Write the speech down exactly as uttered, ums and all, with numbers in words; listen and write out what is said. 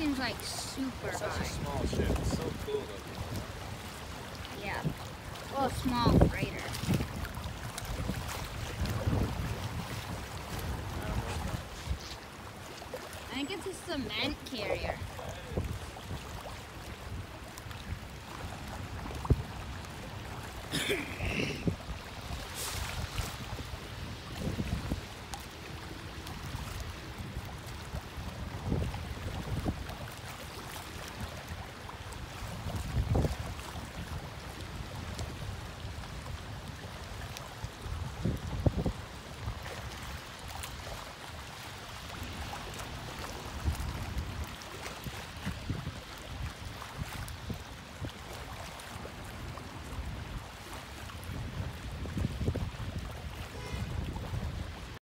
seems like super It's high. such a small ship. It's so cool looking. Yeah. Well, small freighter. I think it's a cement carrier.